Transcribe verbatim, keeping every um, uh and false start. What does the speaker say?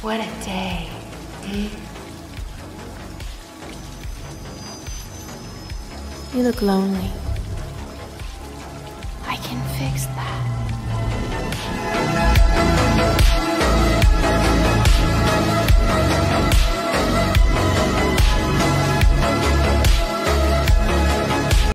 What a day, hmm? You look lonely. I can fix that.